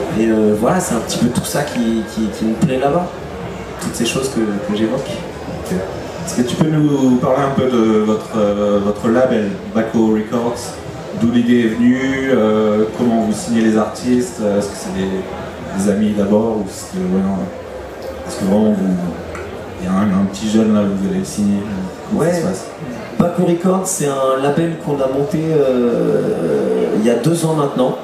Et voilà, c'est un petit peu tout ça qui me plaît là-bas. Toutes ces choses que j'évoque. Okay. Est-ce que tu peux nous parler un peu de votre label, Baco Records? D'où l'idée est venue, comment vous signez les artistes? Est-ce que c'est des amis d'abord ou est-ce que vraiment il y a un petit jeune là, vous allez le signer? Comment ça se passe? Baco Records, c'est un label qu'on a monté il y a 2 ans maintenant.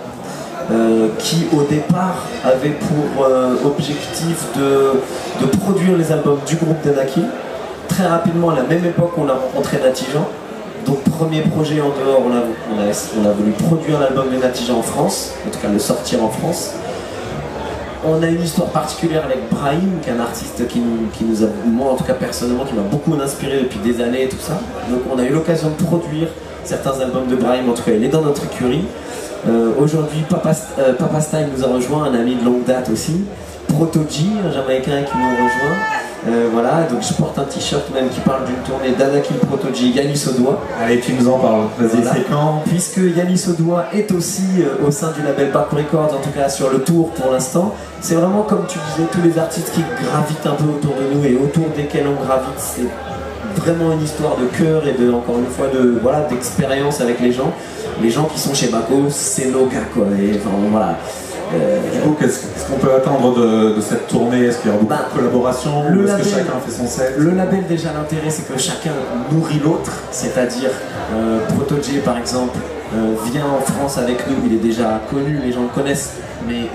Qui au départ avait pour objectif de produire les albums du groupe d'Anaki. Très rapidement, à la même époque, on a rencontré Natijan. Donc premier projet en dehors, on a voulu produire l'album de Natijan en France, en tout cas le sortir en France. On a une histoire particulière avec Brahim, qui est un artiste qui nous a, moi en tout cas personnellement, qui m'a beaucoup inspiré depuis des années et tout ça. Donc on a eu l'occasion de produire certains albums de Brahim, en tout cas il est dans notre écurie. Aujourd'hui, Papa Style nous a rejoint, un ami de longue date aussi. Protoji, un Jamaïcain qui nous rejoint. Voilà, donc je porte un t-shirt même qui parle d'une tournée d'Anaki Protoji, Yanis Odoa. Allez, tu nous en parles, vas-y, voilà. C'est quand? Puisque Yanis Odoa est aussi au sein du label Baco Records, en tout cas sur le tour pour l'instant. C'est vraiment comme tu disais, tous les artistes qui gravitent un peu autour de nous et autour desquels on gravite, c'est vraiment une histoire de cœur et de, encore une fois, d'expérience avec les gens. Les gens qui sont chez Baco, c'est nos gars quoi. Et, enfin, voilà. Du coup, qu'est-ce qu'on peut attendre de cette tournée? Est-ce qu'il y aura beaucoup de collaborations ou est-ce que chacun fait son set? Le label, déjà, l'intérêt, c'est que chacun nourrit l'autre. C'est-à-dire, Protoji, par exemple, vient en France avec nous. Il est déjà connu, les gens le connaissent. Mais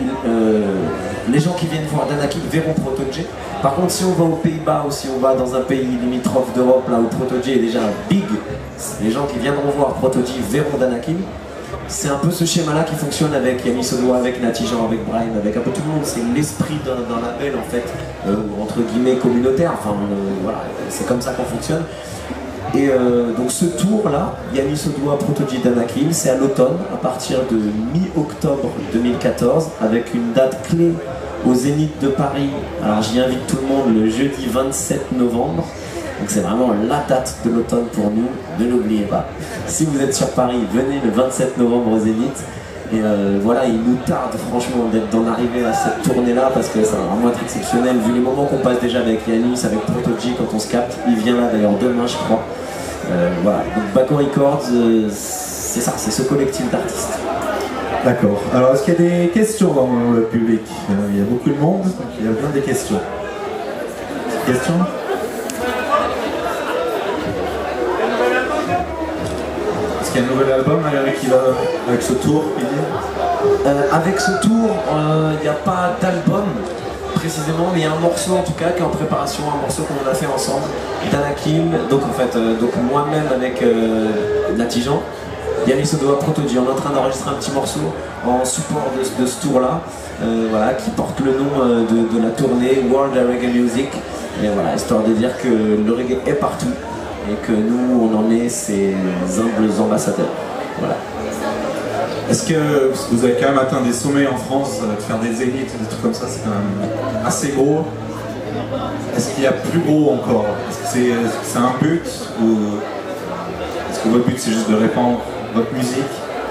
les gens qui viennent voir Danakil verront Protoji. Par contre, si on va aux Pays-Bas ou si on va dans un pays limitrophe d'Europe, là où Protoji est déjà big, les gens qui viendront voir Protoji verront Danakil. C'est un peu ce schéma-là qui fonctionne avec Yanis Odoa, avec Natijan, avec Brahim, avec un peu tout le monde. C'est l'esprit d'un label, en fait, entre guillemets communautaire. Enfin, voilà, c'est comme ça qu'on fonctionne. Et donc ce tour-là, Yanis Odoa, Protoji, Danakil, c'est à l'automne, à partir de mi-octobre 2014, avec une date clé au Zénith de Paris. Alors j'y invite tout le monde le jeudi 27 novembre. Donc c'est vraiment la date de l'automne pour nous, ne l'oubliez pas. Si vous êtes sur Paris, venez le 27 novembre au Zénith. Et voilà, il nous tarde franchement d'en arriver à cette tournée-là parce que ça va vraiment être exceptionnel vu les moments qu'on passe déjà avec Yanis, avec Protoji quand on se capte. Il vient là d'ailleurs demain je crois. Voilà, donc Baco Records, c'est ça, c'est ce collectif d'artistes. D'accord. Alors est-ce qu'il y a des questions dans le public? Il y a beaucoup de monde, donc il y a bien des questions. Questions? Il y a un nouvel album avec ce tour, avec ce tour, il n'y a pas d'album précisément, mais il y a un morceau en tout cas qui est en préparation, un morceau qu'on a fait ensemble, Danakil, donc en fait, donc moi-même avec Natijan, Yanis Odoa, Protoji, on est en train d'enregistrer un petit morceau en support de ce tour-là, voilà, qui porte le nom de la tournée World Reggae Music, et voilà, histoire de dire que le reggae est partout. Et que nous, on en est ces humbles ambassadeurs. Voilà. Est-ce que vous avez quand même atteint des sommets en France, de faire des zéniths, des trucs comme ça, c'est quand même assez gros. Est-ce qu'il y a plus gros encore? Est-ce que c'est un but ou est-ce que votre but c'est juste de répandre votre musique?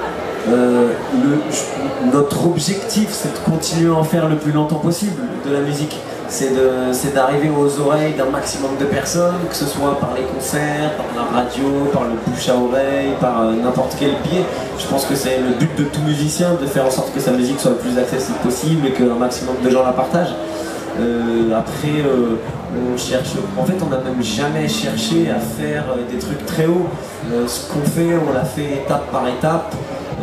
Notre objectif c'est de continuer à en faire le plus longtemps possible de la musique. C'est d'arriver aux oreilles d'un maximum de personnes, que ce soit par les concerts, par la radio, par le bouche à oreille, par n'importe quel biais. Je pense que c'est le but de tout musicien, de faire en sorte que sa musique soit le plus accessible possible et qu'un maximum de gens la partagent. Après, on cherche. En fait, on n'a même jamais cherché à faire des trucs très hauts. Ce qu'on fait, on l'a fait étape par étape.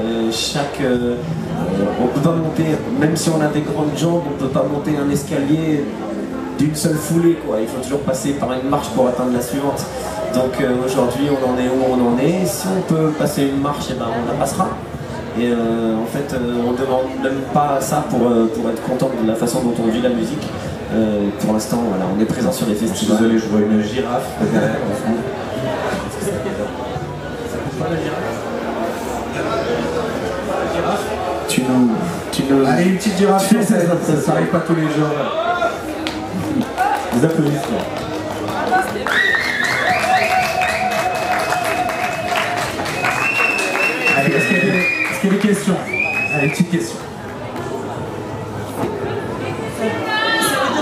On peut pas monter, même si on a des grandes jambes, on peut pas monter un escalier d'une seule foulée, quoi. Il faut toujours passer par une marche pour atteindre la suivante. Donc aujourd'hui, on en est où on en est. Si on peut passer une marche, eh ben, on la passera. Et en fait, on demande même pas ça pour être content de la façon dont on vit la musique. Pour l'instant, voilà, on est présent sur les festivals. Je suis désolé, je vois une girafe derrière au fond. Ça pousse pas la girafe? Tu nous... Allez, une petite girafe française, ça n'arrive pas tous les jours. Des applaudissements. Allez, est-ce qu'il y a des questions? Allez, petite question.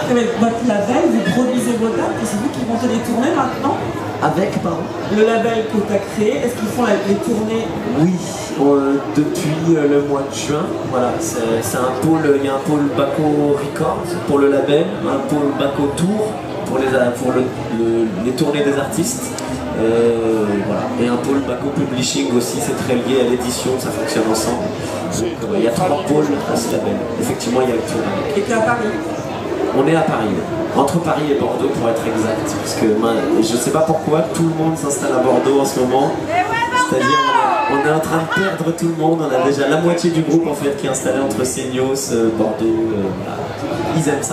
votre label, vous produisez vos dates et c'est vous qui montez les tournées maintenant? Avec, pardon? Le label que tu as créé, est-ce qu'ils font les tournées? Oui, depuis le mois de juin, voilà, c'est un pôle, il y a un pôle Baco Records pour le label, un pôle Baco Tour pour les tournées des artistes, voilà. Et un pôle Baco Publishing aussi, c'est très lié à l'édition, ça fonctionne ensemble. Donc, il y a 3 pôles à ce label, effectivement il y a le tour. Et tu es à Paris? On est à Paris, entre Paris et Bordeaux pour être exact, parce que je ne sais pas pourquoi tout le monde s'installe à Bordeaux en ce moment, c'est-à-dire on est en train de perdre tout le monde, on a déjà la moitié du groupe en fait qui est installé entre Seignos, Bordeaux, voilà. Ils aiment ça.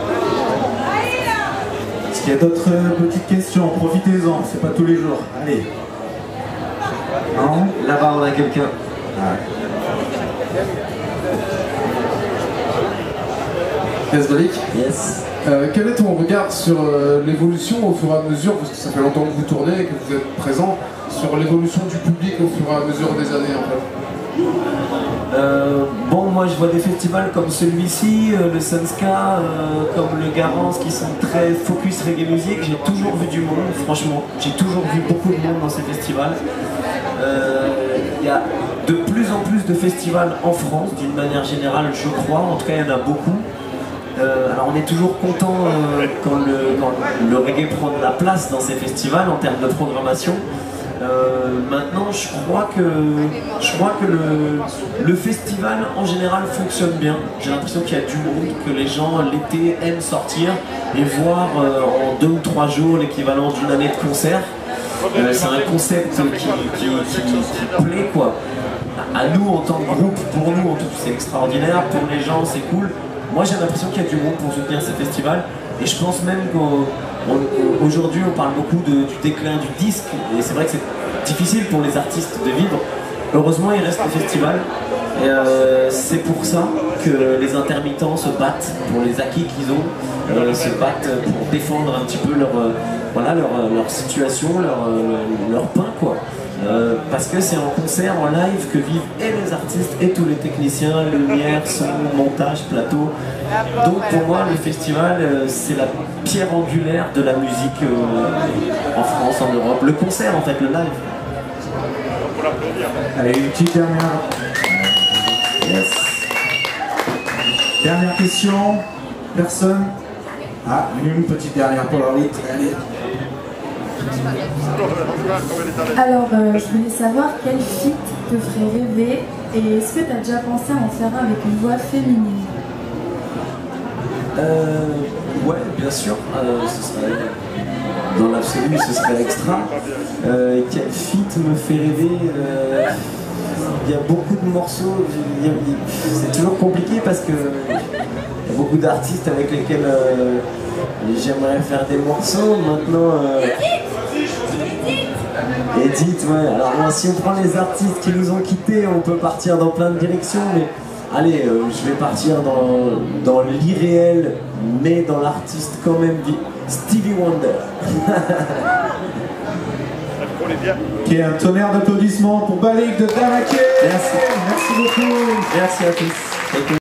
Est-ce qu'il y a d'autres petites questions? Profitez-en, c'est pas tous les jours. Allez. Non? Là-bas on a quelqu'un. Ah. Yazbalik, Yes. quel est ton regard sur l'évolution au fur et à mesure, parce que ça fait longtemps que vous tournez et que vous êtes présent, sur l'évolution du public au fur et à mesure des années en fait? Bon, moi je vois des festivals comme celui-ci, le Sunska, comme le Garance, qui sont très focus reggae music. J'ai toujours vu du monde, franchement. J'ai toujours vu beaucoup de monde dans ces festivals. Il y a de plus en plus de festivals en France, d'une manière générale, je crois. En tout cas, il y en a beaucoup. Alors on est toujours content quand le reggae prend de la place dans ces festivals en termes de programmation. Maintenant, je crois que le festival en général fonctionne bien. J'ai l'impression qu'il y a du monde, que les gens l'été aiment sortir et voir en 2 ou 3 jours l'équivalent d'une année de concert. C'est un concept qui plaît quoi. À nous en tant que groupe, pour nous en tout, c'est extraordinaire, pour les gens c'est cool. Moi j'ai l'impression qu'il y a du monde pour soutenir ces festivals et je pense même qu'aujourd'hui on parle beaucoup du déclin du disque et c'est vrai que c'est difficile pour les artistes de vivre. Heureusement il reste des festivals et c'est pour ça que les intermittents se battent pour les acquis qu'ils ont, se battent pour défendre un petit peu leur situation, leur pain quoi. Parce que c'est en concert, en live que vivent et les artistes et tous les techniciens, lumière, son, montage, plateau. Donc pour moi le festival c'est la pierre angulaire de la musique en France, en Europe. Le concert en fait, le live. Allez, une petite dernière. Yes. Dernière question. Personne? Ah, une petite dernière pour la route. Allez. Alors, je voulais savoir quel feat te ferait rêver et est-ce que tu as déjà pensé à en faire un avec une voix féminine? Ouais, bien sûr. Ce serait, dans l'absolu, ce serait extra. Quel feat me fait rêver? Il y a beaucoup de morceaux. C'est toujours compliqué parce que il y a beaucoup d'artistes avec lesquels j'aimerais faire des morceaux. Maintenant. Edith, ouais. Alors bon, si on prend les artistes qui nous ont quittés, on peut partir dans plein de directions, mais allez, je vais partir dans l'irréel, mais dans l'artiste quand même, Stevie Wonder. Qui est un tonnerre d'applaudissements pour Balik de Damaké. Merci. Merci beaucoup. Merci à tous.